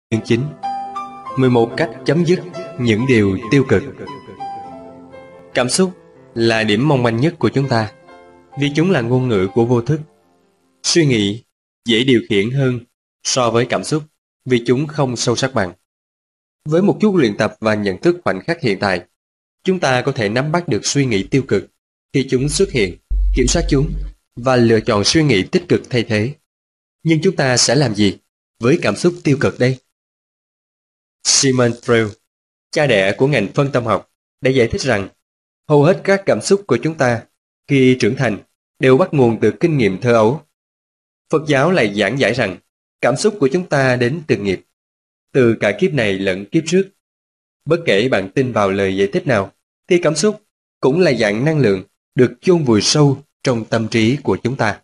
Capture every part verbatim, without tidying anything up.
Chương chín. mười một cách chấm dứt những điều tiêu cực. Cảm xúc là điểm mong manh nhất của chúng ta, vì chúng là ngôn ngữ của vô thức. Suy nghĩ dễ điều khiển hơn so với cảm xúc, vì chúng không sâu sắc bằng. Với một chút luyện tập và nhận thức khoảnh khắc hiện tại, chúng ta có thể nắm bắt được suy nghĩ tiêu cực khi chúng xuất hiện, kiểm soát chúng và lựa chọn suy nghĩ tích cực thay thế. Nhưng chúng ta sẽ làm gì với cảm xúc tiêu cực đây? Sigmund Freud, cha đẻ của ngành phân tâm học, đã giải thích rằng hầu hết các cảm xúc của chúng ta khi trưởng thành đều bắt nguồn từ kinh nghiệm thơ ấu. Phật giáo lại giảng giải rằng cảm xúc của chúng ta đến từ nghiệp, từ cả kiếp này lẫn kiếp trước. Bất kể bạn tin vào lời giải thích nào, thì cảm xúc cũng là dạng năng lượng được chôn vùi sâu trong tâm trí của chúng ta.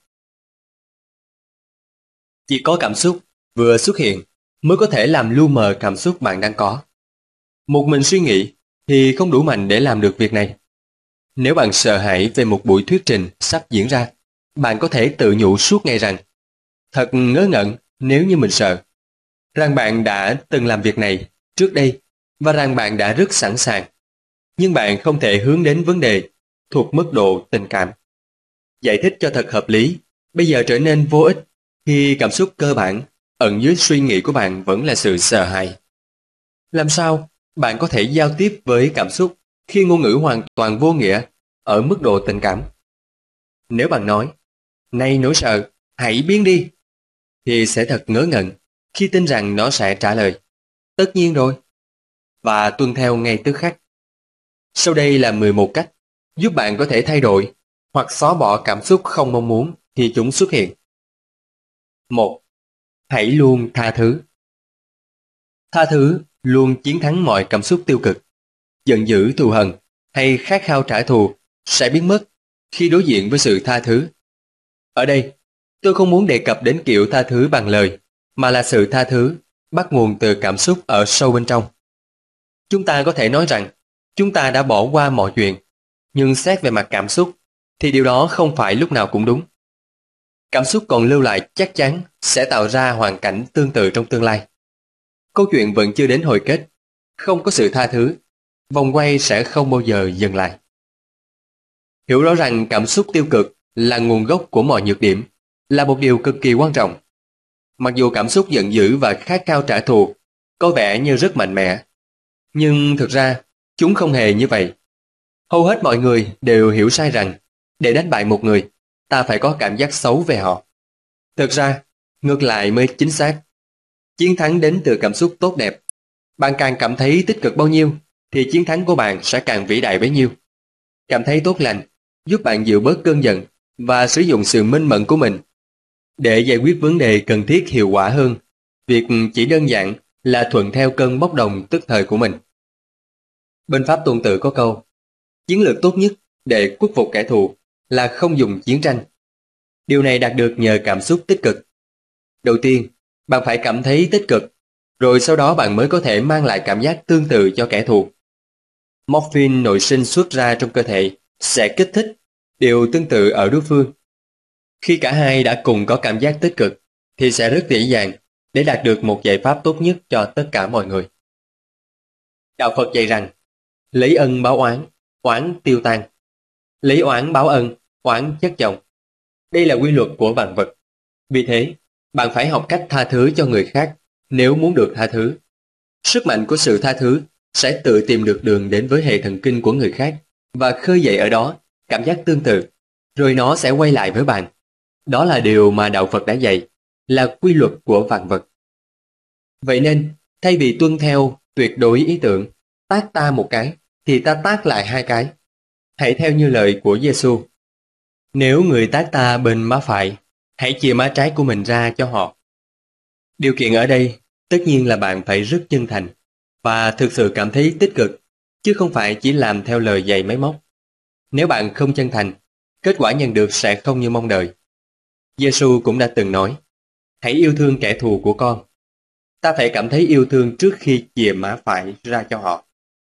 Chỉ có cảm xúc vừa xuất hiện mới có thể làm lu mờ cảm xúc bạn đang có. Một mình suy nghĩ thì không đủ mạnh để làm được việc này. Nếu bạn sợ hãi về một buổi thuyết trình sắp diễn ra, bạn có thể tự nhủ suốt ngày rằng thật ngớ ngẩn nếu như mình sợ, rằng bạn đã từng làm việc này trước đây và rằng bạn đã rất sẵn sàng. Nhưng bạn không thể hướng đến vấn đề thuộc mức độ tình cảm. Giải thích cho thật hợp lý bây giờ trở nên vô ích khi cảm xúc cơ bản ẩn dưới suy nghĩ của bạn vẫn là sự sợ hãi. Làm sao bạn có thể giao tiếp với cảm xúc khi ngôn ngữ hoàn toàn vô nghĩa ở mức độ tình cảm? Nếu bạn nói, này nỗi sợ, hãy biến đi, thì sẽ thật ngớ ngẩn khi tin rằng nó sẽ trả lời, tất nhiên rồi, và tuân theo ngay tức khắc. Sau đây là mười một cách giúp bạn có thể thay đổi hoặc xóa bỏ cảm xúc không mong muốn khi chúng xuất hiện. một. Hãy luôn tha thứ. Tha thứ luôn chiến thắng mọi cảm xúc tiêu cực. Giận dữ, thù hằn hay khát khao trả thù sẽ biến mất khi đối diện với sự tha thứ. Ở đây, tôi không muốn đề cập đến kiểu tha thứ bằng lời, mà là sự tha thứ bắt nguồn từ cảm xúc ở sâu bên trong. Chúng ta có thể nói rằng chúng ta đã bỏ qua mọi chuyện, nhưng xét về mặt cảm xúc thì điều đó không phải lúc nào cũng đúng. Cảm xúc còn lưu lại chắc chắn sẽ tạo ra hoàn cảnh tương tự trong tương lai. Câu chuyện vẫn chưa đến hồi kết. Không có sự tha thứ, vòng quay sẽ không bao giờ dừng lại. Hiểu rõ rằng cảm xúc tiêu cực là nguồn gốc của mọi nhược điểm là một điều cực kỳ quan trọng. Mặc dù cảm xúc giận dữ và khát khao trả thù có vẻ như rất mạnh mẽ, nhưng thực ra chúng không hề như vậy. Hầu hết mọi người đều hiểu sai rằng để đánh bại một người, ta phải có cảm giác xấu về họ. Thực ra, ngược lại mới chính xác. Chiến thắng đến từ cảm xúc tốt đẹp. Bạn càng cảm thấy tích cực bao nhiêu, thì chiến thắng của bạn sẽ càng vĩ đại bấy nhiêu. Cảm thấy tốt lành, giúp bạn dịu bớt cơn giận và sử dụng sự minh mẫn của mình để giải quyết vấn đề cần thiết hiệu quả hơn. Việc chỉ đơn giản là thuận theo cơn bốc đồng tức thời của mình. Bên Pháp Tuần Tự có câu, chiến lược tốt nhất để khuất phục kẻ thù là không dùng chiến tranh. Điều này đạt được nhờ cảm xúc tích cực. Đầu tiên, bạn phải cảm thấy tích cực, rồi sau đó bạn mới có thể mang lại cảm giác tương tự cho kẻ thù. Morphine nội sinh xuất ra trong cơ thể sẽ kích thích điều tương tự ở đối phương. Khi cả hai đã cùng có cảm giác tích cực, thì sẽ rất dễ dàng để đạt được một giải pháp tốt nhất cho tất cả mọi người. Đạo Phật dạy rằng, lấy ân báo oán, oán tiêu tan. Lấy oán báo ân, oán chất chồng. Đây là quy luật của vạn vật. Vì thế, bạn phải học cách tha thứ cho người khác nếu muốn được tha thứ. Sức mạnh của sự tha thứ sẽ tự tìm được đường đến với hệ thần kinh của người khác và khơi dậy ở đó cảm giác tương tự, rồi nó sẽ quay lại với bạn. Đó là điều mà Đạo Phật đã dạy, là quy luật của vạn vật. Vậy nên, thay vì tuân theo tuyệt đối ý tưởng, tát ta một cái, thì ta tát lại hai cái. Hãy theo như lời của Giêsu. Nếu người tát ta bên má phải, hãy chia má trái của mình ra cho họ. Điều kiện ở đây, tất nhiên là bạn phải rất chân thành và thực sự cảm thấy tích cực, chứ không phải chỉ làm theo lời dạy máy móc. Nếu bạn không chân thành, kết quả nhận được sẽ không như mong đợi. Giêsu cũng đã từng nói, hãy yêu thương kẻ thù của con. Ta phải cảm thấy yêu thương trước khi chìa má phải ra cho họ.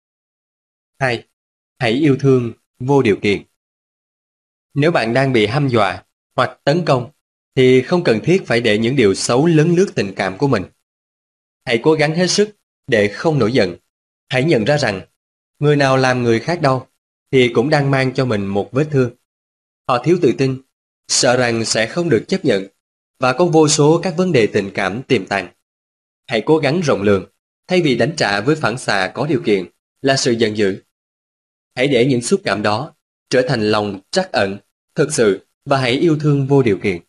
hai. Hãy yêu thương vô điều kiện. Nếu bạn đang bị hăm dọa hoặc tấn công, thì không cần thiết phải để những điều xấu lấn lướt tình cảm của mình. Hãy cố gắng hết sức để không nổi giận. Hãy nhận ra rằng, người nào làm người khác đau thì cũng đang mang cho mình một vết thương. Họ thiếu tự tin, sợ rằng sẽ không được chấp nhận và có vô số các vấn đề tình cảm tiềm tàng. Hãy cố gắng rộng lượng, thay vì đánh trả với phản xạ có điều kiện là sự giận dữ. Hãy để những xúc cảm đó trở thành lòng trắc ẩn, thực sự và hãy yêu thương vô điều kiện.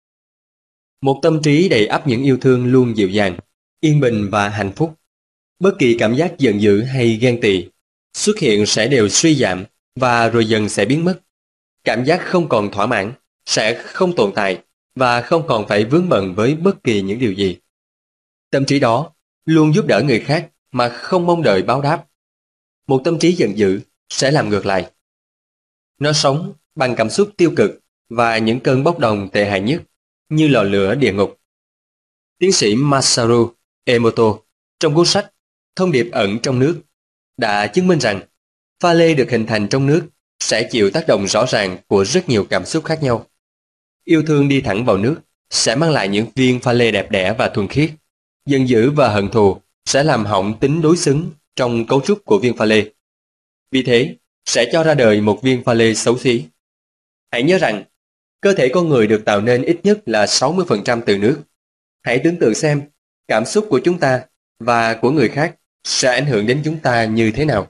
Một tâm trí đầy ắp những yêu thương luôn dịu dàng, yên bình và hạnh phúc. Bất kỳ cảm giác giận dữ hay ghen tị xuất hiện sẽ đều suy giảm và rồi dần sẽ biến mất. Cảm giác không còn thỏa mãn sẽ không tồn tại và không còn phải vướng bận với bất kỳ những điều gì. Tâm trí đó luôn giúp đỡ người khác mà không mong đợi báo đáp. Một tâm trí giận dữ sẽ làm ngược lại. Nó sống bằng cảm xúc tiêu cực và những cơn bốc đồng tệ hại nhất, như lò lửa địa ngục. Tiến sĩ Masaru Emoto trong cuốn sách Thông điệp ẩn trong nước đã chứng minh rằng pha lê được hình thành trong nước sẽ chịu tác động rõ ràng của rất nhiều cảm xúc khác nhau. Yêu thương đi thẳng vào nước sẽ mang lại những viên pha lê đẹp đẽ và thuần khiết. Giận dữ và hận thù sẽ làm hỏng tính đối xứng trong cấu trúc của viên pha lê. Vì thế, sẽ cho ra đời một viên pha lê xấu xí. Hãy nhớ rằng, cơ thể con người được tạo nên ít nhất là sáu mươi phần trăm từ nước. Hãy tưởng tượng xem, cảm xúc của chúng ta và của người khác sẽ ảnh hưởng đến chúng ta như thế nào.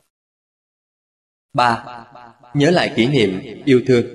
ba. Nhớ lại kỷ niệm yêu thương.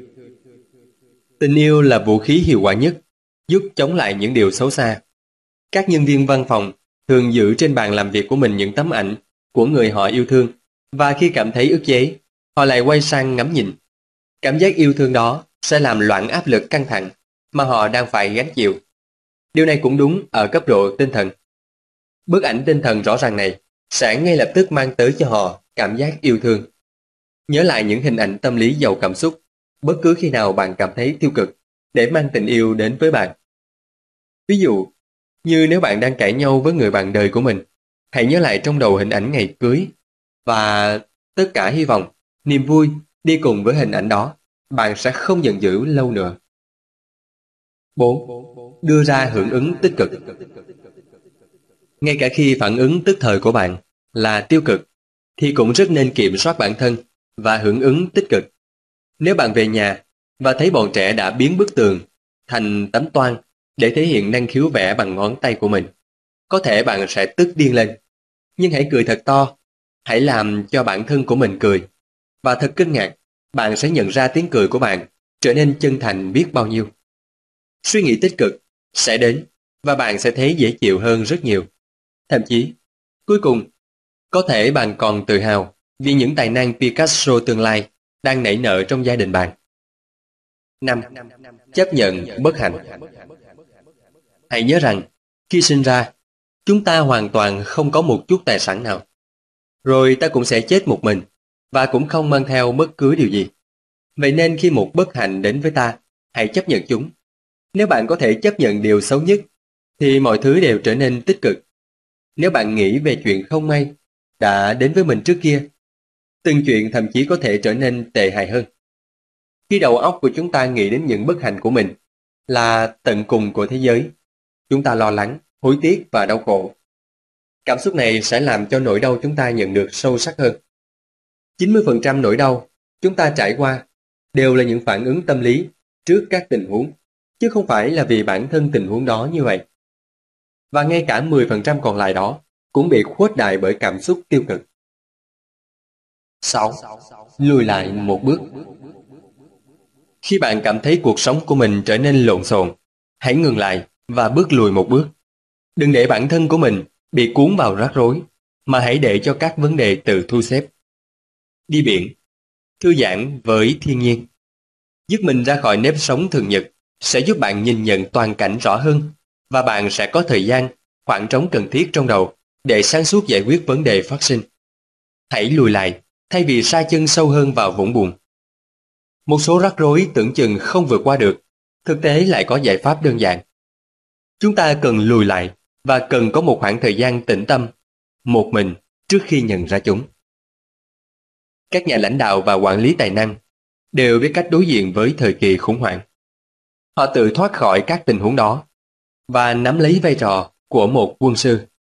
Tình yêu là vũ khí hiệu quả nhất, giúp chống lại những điều xấu xa. Các nhân viên văn phòng thường giữ trên bàn làm việc của mình những tấm ảnh của người họ yêu thương, và khi cảm thấy ức chế, họ lại quay sang ngắm nhìn. Cảm giác yêu thương đó sẽ làm loãng áp lực căng thẳng mà họ đang phải gánh chịu. Điều này cũng đúng ở cấp độ tinh thần. Bức ảnh tinh thần rõ ràng này sẽ ngay lập tức mang tới cho họ cảm giác yêu thương. Nhớ lại những hình ảnh tâm lý giàu cảm xúc bất cứ khi nào bạn cảm thấy tiêu cực để mang tình yêu đến với bạn. Ví dụ, như nếu bạn đang cãi nhau với người bạn đời của mình, hãy nhớ lại trong đầu hình ảnh ngày cưới và tất cả hy vọng, niềm vui đi cùng với hình ảnh đó, bạn sẽ không giận dữ lâu nữa. bốn. Đưa ra hưởng ứng tích cực. Ngay cả khi phản ứng tức thời của bạn là tiêu cực, thì cũng rất nên kiểm soát bản thân và hưởng ứng tích cực. Nếu bạn về nhà và thấy bọn trẻ đã biến bức tường thành tấm toan để thể hiện năng khiếu vẽ bằng ngón tay của mình, có thể bạn sẽ tức điên lên. Nhưng hãy cười thật to, hãy làm cho bản thân của mình cười. Và thật kinh ngạc, bạn sẽ nhận ra tiếng cười của bạn trở nên chân thành biết bao nhiêu. Suy nghĩ tích cực sẽ đến và bạn sẽ thấy dễ chịu hơn rất nhiều. Thậm chí, cuối cùng, có thể bạn còn tự hào vì những tài năng Picasso tương lai đang nảy nở trong gia đình bạn. năm. Chấp nhận bất hạnh. Hãy nhớ rằng, khi sinh ra, chúng ta hoàn toàn không có một chút tài sản nào. Rồi ta cũng sẽ chết một mình, và cũng không mang theo bất cứ điều gì. Vậy nên khi một bất hạnh đến với ta, hãy chấp nhận chúng. Nếu bạn có thể chấp nhận điều xấu nhất, thì mọi thứ đều trở nên tích cực. Nếu bạn nghĩ về chuyện không may đã đến với mình trước kia, từng chuyện thậm chí có thể trở nên tệ hại hơn. Khi đầu óc của chúng ta nghĩ đến những bất hạnh của mình là tận cùng của thế giới, chúng ta lo lắng, hối tiếc và đau khổ. Cảm xúc này sẽ làm cho nỗi đau chúng ta nhận được sâu sắc hơn. chín mươi phần trăm nỗi đau chúng ta trải qua đều là những phản ứng tâm lý trước các tình huống, chứ không phải là vì bản thân tình huống đó như vậy. Và ngay cả mười phần trăm còn lại đó cũng bị khuếch đại bởi cảm xúc tiêu cực. sáu. Lùi lại một bước. Khi bạn cảm thấy cuộc sống của mình trở nên lộn xộn, hãy ngừng lại và bước lùi một bước. Đừng để bản thân của mình bị cuốn vào rắc rối, mà hãy để cho các vấn đề tự thu xếp. Đi biển, thư giãn với thiên nhiên. Dứt mình ra khỏi nếp sống thường nhật sẽ giúp bạn nhìn nhận toàn cảnh rõ hơn, và bạn sẽ có thời gian, khoảng trống cần thiết trong đầu để sáng suốt giải quyết vấn đề phát sinh. Hãy lùi lại thay vì sa chân sâu hơn vào vũng bùn. Một số rắc rối tưởng chừng không vượt qua được, thực tế lại có giải pháp đơn giản. Chúng ta cần lùi lại và cần có một khoảng thời gian tĩnh tâm, một mình trước khi nhận ra chúng. Các nhà lãnh đạo và quản lý tài năng đều biết cách đối diện với thời kỳ khủng hoảng. Họ tự thoát khỏi các tình huống đó và nắm lấy vai trò của một quân sư.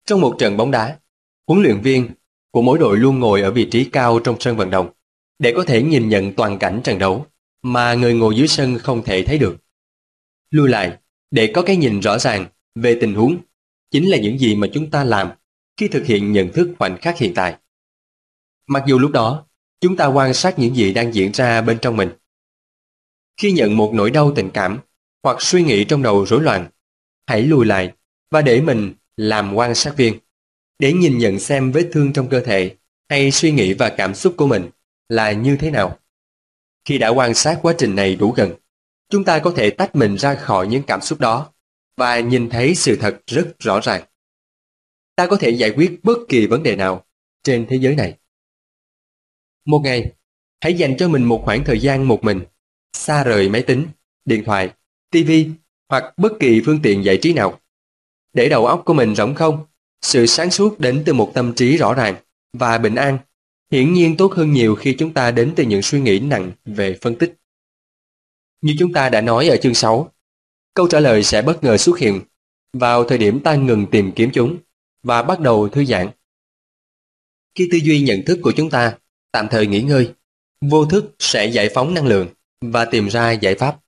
Trong một trận bóng đá, huấn luyện viên của mỗi đội luôn ngồi ở vị trí cao trong sân vận động để có thể nhìn nhận toàn cảnh trận đấu mà người ngồi dưới sân không thể thấy được. Lui lại để có cái nhìn rõ ràng về tình huống chính là những gì mà chúng ta làm khi thực hiện nhận thức khoảnh khắc hiện tại. Mặc dù lúc đó, chúng ta quan sát những gì đang diễn ra bên trong mình. Khi nhận một nỗi đau tình cảm hoặc suy nghĩ trong đầu rối loạn, hãy lùi lại và để mình làm quan sát viên, để nhìn nhận xem vết thương trong cơ thể hay suy nghĩ và cảm xúc của mình là như thế nào. Khi đã quan sát quá trình này đủ gần, chúng ta có thể tách mình ra khỏi những cảm xúc đó và nhìn thấy sự thật rất rõ ràng. Ta có thể giải quyết bất kỳ vấn đề nào trên thế giới này. Một ngày, hãy dành cho mình một khoảng thời gian một mình, xa rời máy tính, điện thoại, ti vi hoặc bất kỳ phương tiện giải trí nào. Để đầu óc của mình rỗng không, sự sáng suốt đến từ một tâm trí rõ ràng và bình an hiển nhiên tốt hơn nhiều khi chúng ta đến từ những suy nghĩ nặng về phân tích. Như chúng ta đã nói ở chương sáu, câu trả lời sẽ bất ngờ xuất hiện vào thời điểm ta ngừng tìm kiếm chúng và bắt đầu thư giãn. Khi tư duy nhận thức của chúng ta tạm thời nghỉ ngơi, vô thức sẽ giải phóng năng lượng và tìm ra giải pháp.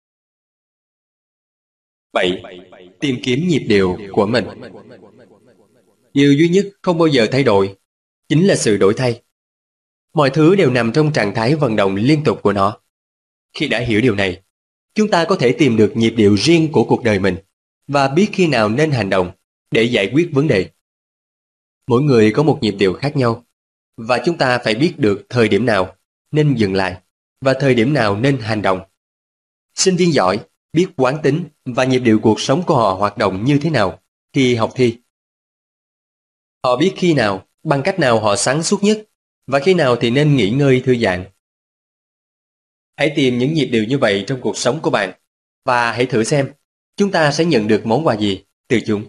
bảy. Tìm kiếm nhịp điệu của mình. Điều duy nhất không bao giờ thay đổi chính là sự đổi thay. Mọi thứ đều nằm trong trạng thái vận động liên tục của nó. Khi đã hiểu điều này, chúng ta có thể tìm được nhịp điệu riêng của cuộc đời mình và biết khi nào nên hành động để giải quyết vấn đề. Mỗi người có một nhịp điệu khác nhau và chúng ta phải biết được thời điểm nào nên dừng lại và thời điểm nào nên hành động. Sinh viên giỏi biết quán tính và nhịp điệu cuộc sống của họ hoạt động như thế nào khi học thi. Họ biết khi nào, bằng cách nào họ sáng suốt nhất và khi nào thì nên nghỉ ngơi thư giãn. Hãy tìm những nhịp điệu như vậy trong cuộc sống của bạn và hãy thử xem chúng ta sẽ nhận được món quà gì từ chúng.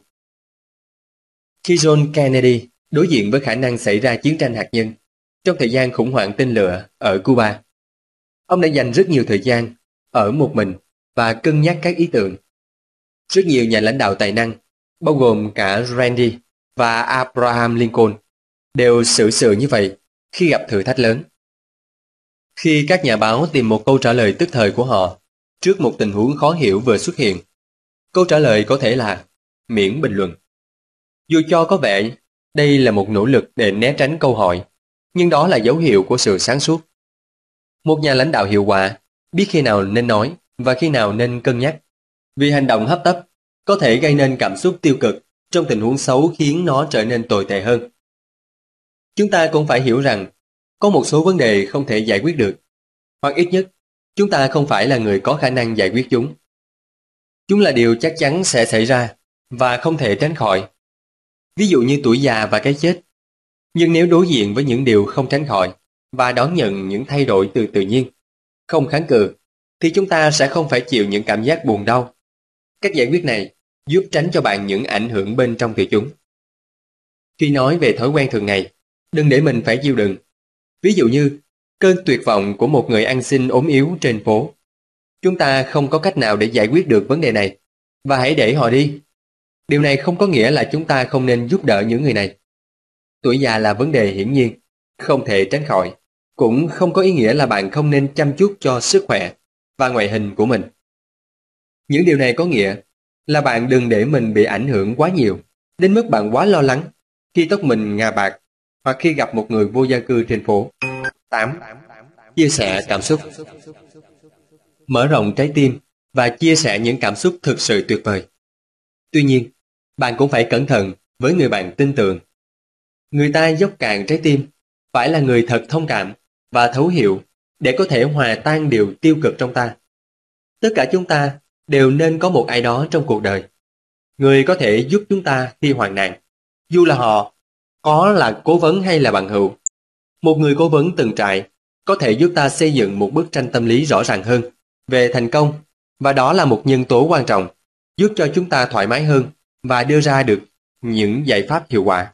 Khi John Kennedy đối diện với khả năng xảy ra chiến tranh hạt nhân trong thời gian khủng hoảng tên lửa ở Cuba, ông đã dành rất nhiều thời gian ở một mình và cân nhắc các ý tưởng. Rất nhiều nhà lãnh đạo tài năng, bao gồm cả Randy và Abraham Lincoln, đều xử sự như vậy khi gặp thử thách lớn. Khi các nhà báo tìm một câu trả lời tức thời của họ trước một tình huống khó hiểu vừa xuất hiện, câu trả lời có thể là miễn bình luận. Dù cho có vẻ đây là một nỗ lực để né tránh câu hỏi, nhưng đó là dấu hiệu của sự sáng suốt. Một nhà lãnh đạo hiệu quả biết khi nào nên nói và khi nào nên cân nhắc, vì hành động hấp tấp có thể gây nên cảm xúc tiêu cực trong tình huống xấu khiến nó trở nên tồi tệ hơn. Chúng ta cũng phải hiểu rằng có một số vấn đề không thể giải quyết được, hoặc ít nhất chúng ta không phải là người có khả năng giải quyết chúng. Chúng là điều chắc chắn sẽ xảy ra và không thể tránh khỏi. Ví dụ như tuổi già và cái chết. Nhưng nếu đối diện với những điều không tránh khỏi và đón nhận những thay đổi từ tự nhiên, không kháng cự, thì chúng ta sẽ không phải chịu những cảm giác buồn đau. Cách giải quyết này giúp tránh cho bạn những ảnh hưởng bên trong từ chúng. Khi nói về thói quen thường ngày, đừng để mình phải chịu đựng. Ví dụ như cơn tuyệt vọng của một người ăn xin ốm yếu trên phố. Chúng ta không có cách nào để giải quyết được vấn đề này, và hãy để họ đi. Điều này không có nghĩa là chúng ta không nên giúp đỡ những người này. Tuổi già là vấn đề hiển nhiên, không thể tránh khỏi, cũng không có ý nghĩa là bạn không nên chăm chút cho sức khỏe và ngoại hình của mình. Những điều này có nghĩa là bạn đừng để mình bị ảnh hưởng quá nhiều, đến mức bạn quá lo lắng khi tóc mình ngà bạc hoặc khi gặp một người vô gia cư trên phố. tám. Chia sẻ cảm xúc. Mở rộng trái tim và chia sẻ những cảm xúc thực sự tuyệt vời. Tuy nhiên, bạn cũng phải cẩn thận với người bạn tin tưởng. Người ta dốc cạn trái tim, phải là người thật thông cảm và thấu hiểu để có thể hòa tan điều tiêu cực trong ta. Tất cả chúng ta đều nên có một ai đó trong cuộc đời, người có thể giúp chúng ta khi hoạn nạn, dù là họ có là cố vấn hay là bằng hữu. Một người cố vấn từng trải có thể giúp ta xây dựng một bức tranh tâm lý rõ ràng hơn về thành công, và đó là một nhân tố quan trọng giúp cho chúng ta thoải mái hơn và đưa ra được những giải pháp hiệu quả.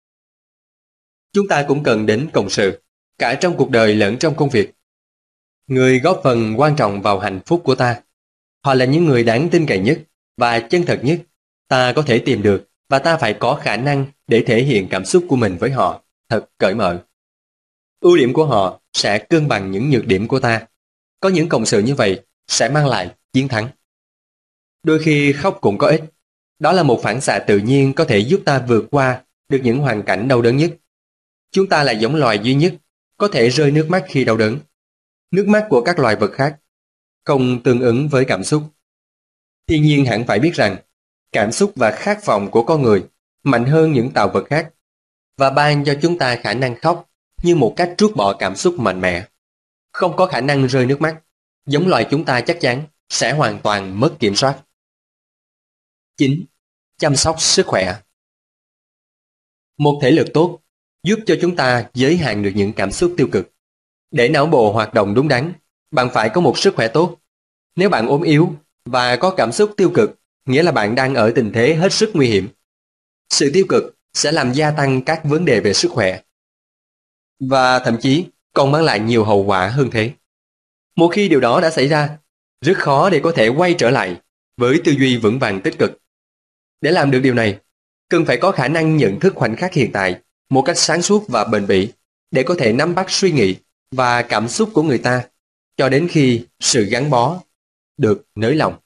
Chúng ta cũng cần đến cộng sự, cả trong cuộc đời lẫn trong công việc. Người góp phần quan trọng vào hạnh phúc của ta. Họ là những người đáng tin cậy nhất và chân thật nhất ta có thể tìm được và ta phải có khả năng để thể hiện cảm xúc của mình với họ thật cởi mở. Ưu điểm của họ sẽ cân bằng những nhược điểm của ta. Có những cộng sự như vậy sẽ mang lại chiến thắng. Đôi khi khóc cũng có ích. Đó là một phản xạ tự nhiên có thể giúp ta vượt qua được những hoàn cảnh đau đớn nhất. Chúng ta là giống loài duy nhất có thể rơi nước mắt khi đau đớn. Nước mắt của các loài vật khác không tương ứng với cảm xúc. Thiên nhiên hẳn phải biết rằng cảm xúc và khát vọng của con người mạnh hơn những tạo vật khác và ban cho chúng ta khả năng khóc như một cách trút bỏ cảm xúc mạnh mẽ. Không có khả năng rơi nước mắt, giống loài chúng ta chắc chắn sẽ hoàn toàn mất kiểm soát. chín. Chăm sóc sức khỏe. Một thể lực tốt giúp cho chúng ta giới hạn được những cảm xúc tiêu cực. Để não bộ hoạt động đúng đắn, bạn phải có một sức khỏe tốt. Nếu bạn ốm yếu và có cảm xúc tiêu cực, nghĩa là bạn đang ở tình thế hết sức nguy hiểm. Sự tiêu cực sẽ làm gia tăng các vấn đề về sức khỏe và thậm chí còn mang lại nhiều hậu quả hơn thế. Một khi điều đó đã xảy ra, rất khó để có thể quay trở lại với tư duy vững vàng tích cực. Để làm được điều này, cần phải có khả năng nhận thức khoảnh khắc hiện tại một cách sáng suốt và bền bỉ để có thể nắm bắt suy nghĩ và cảm xúc của người ta cho đến khi sự gắn bó được nới lỏng.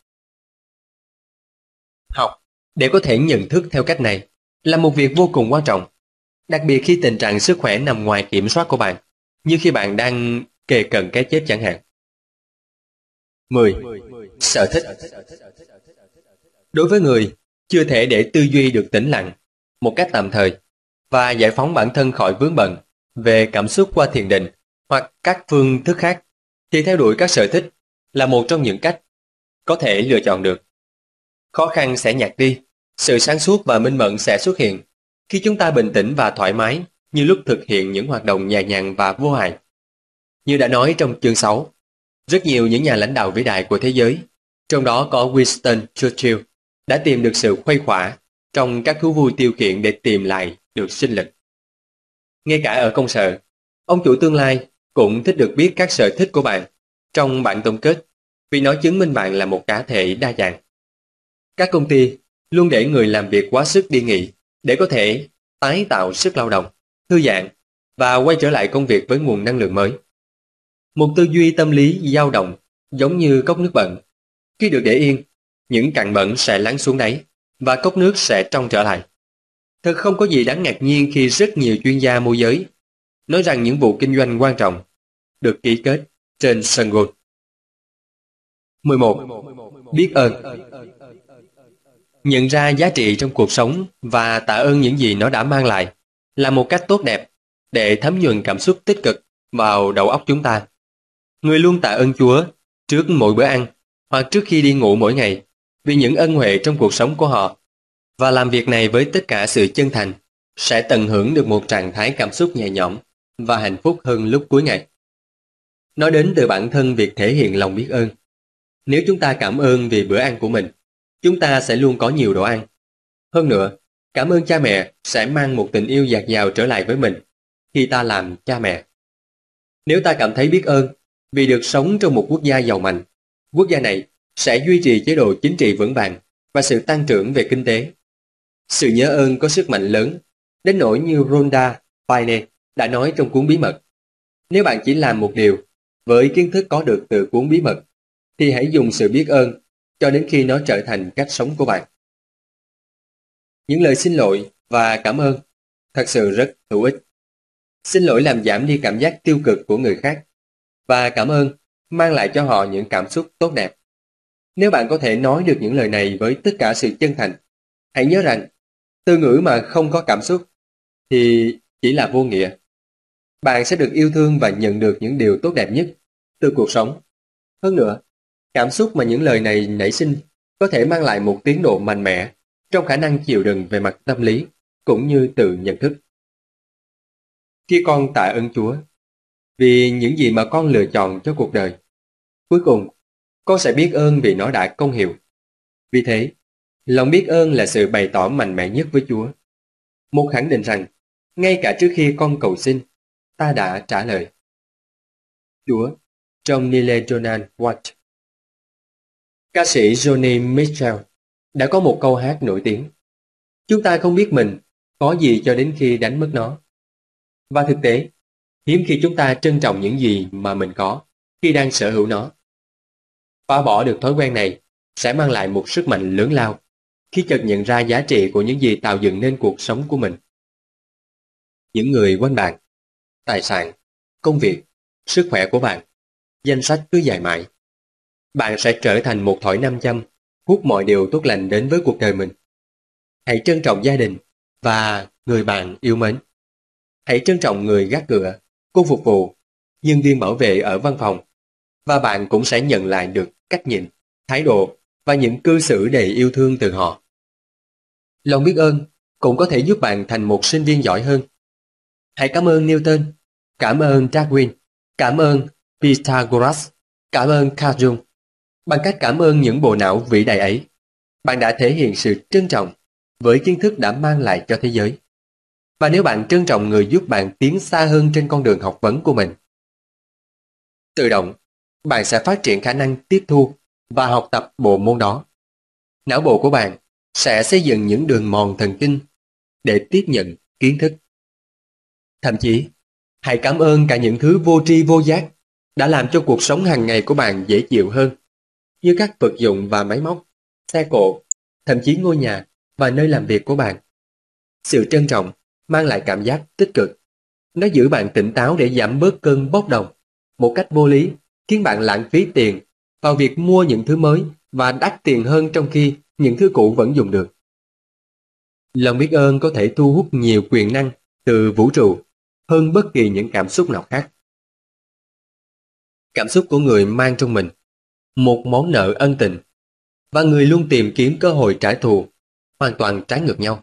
Học để có thể nhận thức theo cách này là một việc vô cùng quan trọng, đặc biệt khi tình trạng sức khỏe nằm ngoài kiểm soát của bạn, như khi bạn đang kề cận cái chết chẳng hạn. mười. Sở thích. Đối với người chưa thể để tư duy được tĩnh lặng một cách tạm thời và giải phóng bản thân khỏi vướng bận về cảm xúc qua thiền định hoặc các phương thức khác, thì theo đuổi các sở thích là một trong những cách có thể lựa chọn được. Khó khăn sẽ nhạt đi, sự sáng suốt và minh mẫn sẽ xuất hiện khi chúng ta bình tĩnh và thoải mái như lúc thực hiện những hoạt động nhẹ nhàng và vô hại. Như đã nói trong chương sáu, rất nhiều những nhà lãnh đạo vĩ đại của thế giới, trong đó có Winston Churchill, đã tìm được sự khuây khỏa trong các thú vui tiêu khiển để tìm lại được sinh lực. Ngay cả ở công sở, ông chủ tương lai cũng thích được biết các sở thích của bạn trong bản tổng kết, vì nó chứng minh bạn là một cá thể đa dạng. Các công ty luôn để người làm việc quá sức đi nghỉ để có thể tái tạo sức lao động, thư giãn và quay trở lại công việc với nguồn năng lượng mới. Một tư duy tâm lý dao động giống như cốc nước bẩn. Khi được để yên, những cặn bẩn sẽ lắng xuống đáy và cốc nước sẽ trong trở lại. Thật không có gì đáng ngạc nhiên khi rất nhiều chuyên gia môi giới nói rằng những vụ kinh doanh quan trọng được ký kết trên sân golf. mười một. Biết ơn. Nhận ra giá trị trong cuộc sống và tạ ơn những gì nó đã mang lại là một cách tốt đẹp để thấm nhuần cảm xúc tích cực vào đầu óc chúng ta. Người luôn tạ ơn Chúa trước mỗi bữa ăn hoặc trước khi đi ngủ mỗi ngày vì những ân huệ trong cuộc sống của họ, và làm việc này với tất cả sự chân thành sẽ tận hưởng được một trạng thái cảm xúc nhẹ nhõm và hạnh phúc hơn lúc cuối ngày. Nói đến từ bản thân việc thể hiện lòng biết ơn. Nếu chúng ta cảm ơn vì bữa ăn của mình, chúng ta sẽ luôn có nhiều đồ ăn. Hơn nữa, cảm ơn cha mẹ sẽ mang một tình yêu dạt dào trở lại với mình khi ta làm cha mẹ. Nếu ta cảm thấy biết ơn vì được sống trong một quốc gia giàu mạnh, quốc gia này sẽ duy trì chế độ chính trị vững vàng và sự tăng trưởng về kinh tế. Sự nhớ ơn có sức mạnh lớn, đến nỗi như Rhonda Byrne đã nói trong cuốn Bí mật. Nếu bạn chỉ làm một điều với kiến thức có được từ cuốn Bí mật, thì hãy dùng sự biết ơn cho đến khi nó trở thành cách sống của bạn. Những lời xin lỗi và cảm ơn thật sự rất hữu ích. Xin lỗi làm giảm đi cảm giác tiêu cực của người khác, và cảm ơn mang lại cho họ những cảm xúc tốt đẹp. Nếu bạn có thể nói được những lời này với tất cả sự chân thành, hãy nhớ rằng từ ngữ mà không có cảm xúc thì chỉ là vô nghĩa. Bạn sẽ được yêu thương và nhận được những điều tốt đẹp nhất từ cuộc sống. Hơn nữa, cảm xúc mà những lời này nảy sinh có thể mang lại một tiến độ mạnh mẽ trong khả năng chịu đựng về mặt tâm lý cũng như tự nhận thức. Khi con tạ ơn Chúa vì những gì mà con lựa chọn cho cuộc đời, cuối cùng con sẽ biết ơn vì nó đã công hiệu. Vì thế, lòng biết ơn là sự bày tỏ mạnh mẽ nhất với Chúa. Một khẳng định rằng, ngay cả trước khi con cầu xin, ta đã trả lời. Chúa, trong Neil Donald Watt. Ca sĩ Joni Mitchell đã có một câu hát nổi tiếng. Chúng ta không biết mình có gì cho đến khi đánh mất nó. Và thực tế, hiếm khi chúng ta trân trọng những gì mà mình có khi đang sở hữu nó. Phá bỏ được thói quen này sẽ mang lại một sức mạnh lớn lao khi chợt nhận ra giá trị của những gì tạo dựng nên cuộc sống của mình. Những người quanh bạn, tài sản, công việc, sức khỏe của bạn, danh sách cứ dài mãi. Bạn sẽ trở thành một thỏi nam châm, hút mọi điều tốt lành đến với cuộc đời mình. Hãy trân trọng gia đình và người bạn yêu mến. Hãy trân trọng người gác cửa, cô phục vụ, nhân viên bảo vệ ở văn phòng, và bạn cũng sẽ nhận lại được cách nhìn, thái độ và những cư xử đầy yêu thương từ họ. Lòng biết ơn cũng có thể giúp bạn thành một sinh viên giỏi hơn. Hãy cảm ơn Newton, cảm ơn Darwin, cảm ơn Pythagoras, cảm ơn Carl Jung. Bằng cách cảm ơn những bộ não vĩ đại ấy, bạn đã thể hiện sự trân trọng với kiến thức đã mang lại cho thế giới. Và nếu bạn trân trọng người giúp bạn tiến xa hơn trên con đường học vấn của mình, tự động, bạn sẽ phát triển khả năng tiếp thu và học tập bộ môn đó. Não bộ của bạn sẽ xây dựng những đường mòn thần kinh để tiếp nhận kiến thức. Thậm chí, hãy cảm ơn cả những thứ vô tri vô giác đã làm cho cuộc sống hàng ngày của bạn dễ chịu hơn, như các vật dụng và máy móc, xe cộ, thậm chí ngôi nhà và nơi làm việc của bạn. Sự trân trọng mang lại cảm giác tích cực. Nó giữ bạn tỉnh táo để giảm bớt cơn bốc đồng một cách vô lý, khiến bạn lãng phí tiền vào việc mua những thứ mới và đắt tiền hơn trong khi những thứ cũ vẫn dùng được. Lòng biết ơn có thể thu hút nhiều quyền năng từ vũ trụ hơn bất kỳ những cảm xúc nào khác. Cảm xúc của người mang trong mình một món nợ ân tình, và người luôn tìm kiếm cơ hội trả thù, hoàn toàn trái ngược nhau.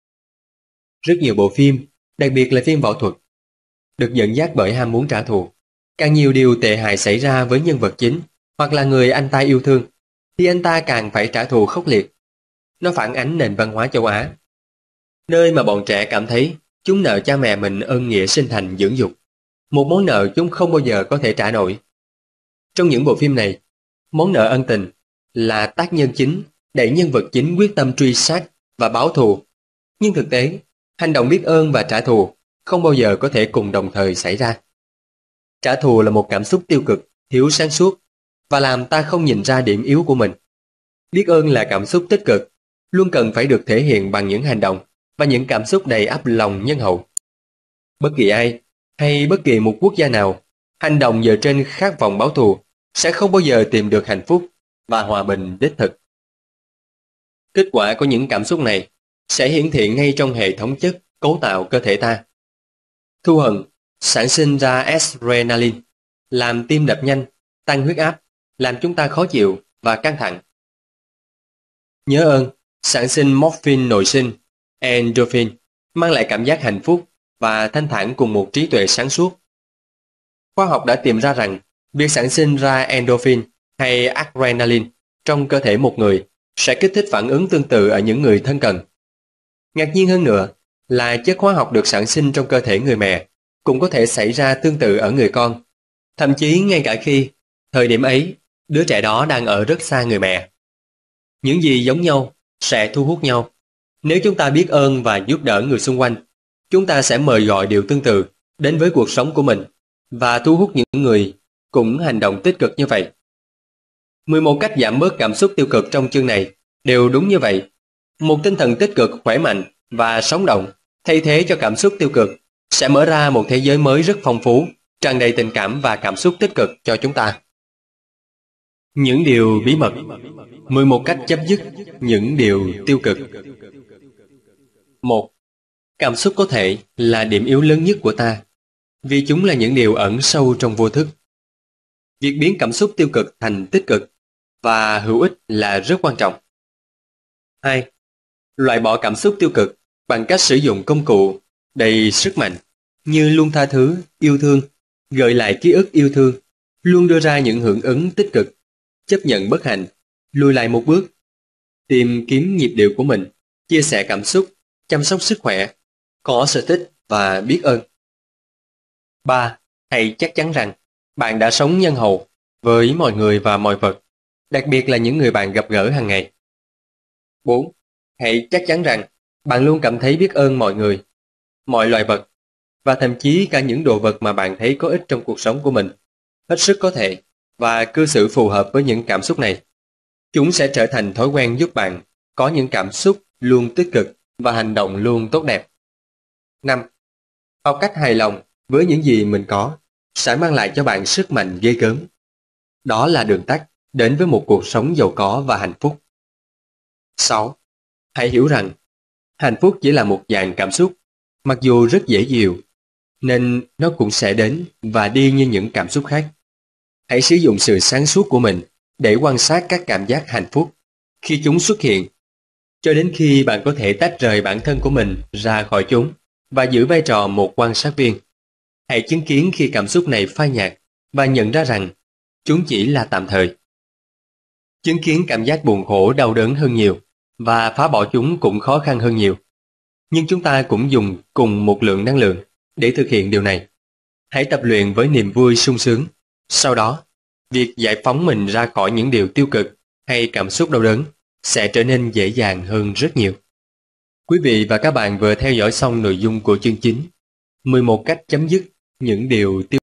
Rất nhiều bộ phim, đặc biệt là phim võ thuật, được dẫn dắt bởi ham muốn trả thù. Càng nhiều điều tệ hại xảy ra với nhân vật chính hoặc là người anh ta yêu thương, thì anh ta càng phải trả thù khốc liệt. Nó phản ánh nền văn hóa châu Á, nơi mà bọn trẻ cảm thấy chúng nợ cha mẹ mình ơn nghĩa sinh thành dưỡng dục, một món nợ chúng không bao giờ có thể trả nổi. Trong những bộ phim này, món nợ ân tình là tác nhân chính đẩy nhân vật chính quyết tâm truy sát và báo thù. Nhưng thực tế, hành động biết ơn và trả thù không bao giờ có thể cùng đồng thời xảy ra. Trả thù là một cảm xúc tiêu cực, thiếu sáng suốt và làm ta không nhìn ra điểm yếu của mình. Biết ơn là cảm xúc tích cực, luôn cần phải được thể hiện bằng những hành động và những cảm xúc đầy ắp lòng nhân hậu. Bất kỳ ai hay bất kỳ một quốc gia nào hành động dựa trên khát vọng báo thù sẽ không bao giờ tìm được hạnh phúc và hòa bình đích thực. Kết quả của những cảm xúc này sẽ hiển thị ngay trong hệ thống chất cấu tạo cơ thể ta. Thù hận sản sinh ra adrenaline, làm tim đập nhanh, tăng huyết áp, làm chúng ta khó chịu và căng thẳng. Nhớ ơn sản sinh morphine nội sinh, endorphin, mang lại cảm giác hạnh phúc và thanh thản cùng một trí tuệ sáng suốt. Khoa học đã tìm ra rằng việc sản sinh ra endorphin hay adrenaline trong cơ thể một người sẽ kích thích phản ứng tương tự ở những người thân cận. Ngạc nhiên hơn nữa là chất hóa học được sản sinh trong cơ thể người mẹ cũng có thể xảy ra tương tự ở người con, thậm chí ngay cả khi thời điểm ấy đứa trẻ đó đang ở rất xa người mẹ. Những gì giống nhau sẽ thu hút nhau. Nếu chúng ta biết ơn và giúp đỡ người xung quanh, chúng ta sẽ mời gọi điều tương tự đến với cuộc sống của mình và thu hút những người cũng hành động tích cực như vậy. mười một cách giảm bớt cảm xúc tiêu cực trong chương này đều đúng như vậy. Một tinh thần tích cực, khỏe mạnh và sống động thay thế cho cảm xúc tiêu cực sẽ mở ra một thế giới mới rất phong phú, tràn đầy tình cảm và cảm xúc tích cực cho chúng ta. Những điều bí mật, mười một cách chấm dứt những điều tiêu cực. một. Cảm xúc có thể là điểm yếu lớn nhất của ta, vì chúng là những điều ẩn sâu trong vô thức. Việc biến cảm xúc tiêu cực thành tích cực và hữu ích là rất quan trọng. hai. Loại bỏ cảm xúc tiêu cực bằng cách sử dụng công cụ đầy sức mạnh như luôn tha thứ, yêu thương, gợi lại ký ức yêu thương, luôn đưa ra những hưởng ứng tích cực, chấp nhận bất hạnh, lùi lại một bước, tìm kiếm nhịp điệu của mình, chia sẻ cảm xúc, chăm sóc sức khỏe, có sở thích và biết ơn. ba. Hãy chắc chắn rằng bạn đã sống nhân hậu với mọi người và mọi vật, đặc biệt là những người bạn gặp gỡ hàng ngày. bốn. Hãy chắc chắn rằng Bạn luôn cảm thấy biết ơn mọi người, mọi loài vật, và thậm chí cả những đồ vật mà bạn thấy có ích trong cuộc sống của mình. Hết sức có thể, và cư xử phù hợp với những cảm xúc này. Chúng sẽ trở thành thói quen giúp bạn có những cảm xúc luôn tích cực và hành động luôn tốt đẹp. năm. Học cách hài lòng với những gì mình có sẽ mang lại cho bạn sức mạnh ghê gớm. Đó là đường tắt đến với một cuộc sống giàu có và hạnh phúc. sáu. Hãy hiểu rằng, hạnh phúc chỉ là một dạng cảm xúc, mặc dù rất dễ dịu, nên nó cũng sẽ đến và đi như những cảm xúc khác. Hãy sử dụng sự sáng suốt của mình để quan sát các cảm giác hạnh phúc khi chúng xuất hiện, cho đến khi bạn có thể tách rời bản thân của mình ra khỏi chúng và giữ vai trò một quan sát viên. Hãy chứng kiến khi cảm xúc này phai nhạt và nhận ra rằng chúng chỉ là tạm thời. Chứng kiến cảm giác buồn khổ đau đớn hơn nhiều và phá bỏ chúng cũng khó khăn hơn nhiều. Nhưng chúng ta cũng dùng cùng một lượng năng lượng để thực hiện điều này. Hãy tập luyện với niềm vui sung sướng. Sau đó, việc giải phóng mình ra khỏi những điều tiêu cực hay cảm xúc đau đớn sẽ trở nên dễ dàng hơn rất nhiều. Quý vị và các bạn vừa theo dõi xong nội dung của chương chín, mười một cách chấm dứt những điều tiêu